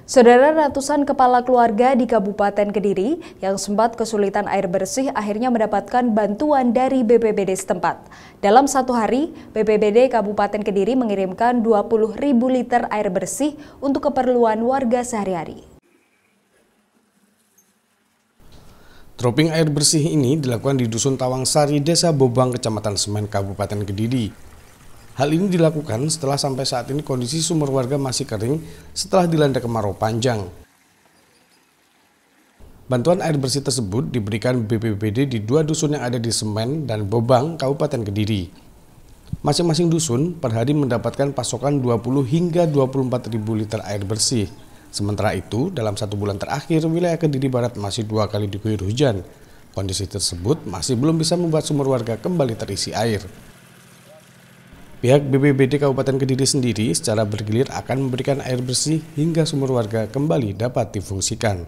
Saudara, ratusan kepala keluarga di Kabupaten Kediri yang sempat kesulitan air bersih akhirnya mendapatkan bantuan dari BPBD setempat. Dalam satu hari, BPBD Kabupaten Kediri mengirimkan 20.000 liter air bersih untuk keperluan warga sehari-hari. Dropping air bersih ini dilakukan di Dusun Tawangsari, Desa Bobang, Kecamatan Semen, Kabupaten Kediri. Hal ini dilakukan setelah sampai saat ini kondisi sumur warga masih kering setelah dilanda kemarau panjang. Bantuan air bersih tersebut diberikan BPBD di dua dusun yang ada di Semen dan Bobang, Kabupaten Kediri. Masing-masing dusun per hari mendapatkan pasokan 20 hingga 24.000 liter air bersih. Sementara itu, dalam 1 bulan terakhir, wilayah Kediri Barat masih 2 kali diguyur hujan. Kondisi tersebut masih belum bisa membuat sumur warga kembali terisi air. Pihak BPBD Kabupaten Kediri sendiri secara bergilir akan memberikan air bersih hingga sumur warga kembali dapat difungsikan.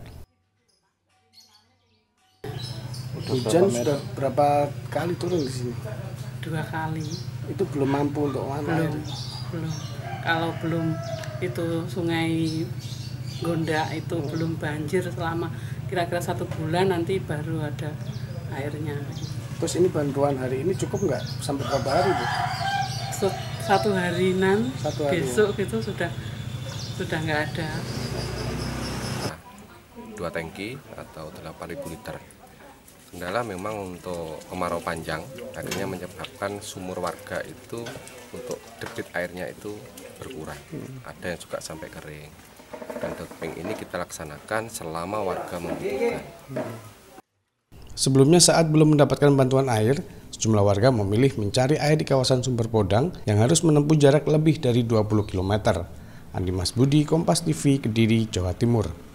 Hujan sudah berapa kali turun di sini? 2 kali. Itu belum mampu untuk mana? Belum. Kalau belum itu Sungai Gondak itu belum banjir selama kira-kira 1 bulan, nanti baru ada airnya. Terus ini bantuan hari ini cukup nggak? Sampai berapa hari, Bu? 1 harian, besok itu sudah nggak ada. 2 tangki atau 8.000 liter. Kendala memang untuk kemarau panjang, akhirnya menyebabkan sumur warga itu untuk debit airnya itu berkurang. Ada yang juga sampai kering. Dan dropping ini kita laksanakan selama warga membutuhkan. Sebelumnya saat belum mendapatkan bantuan air, sejumlah warga memilih mencari air di kawasan Sumber Podang yang harus menempuh jarak lebih dari 20 km. Andi Mas Budi, Kompas TV, Kediri, Jawa Timur.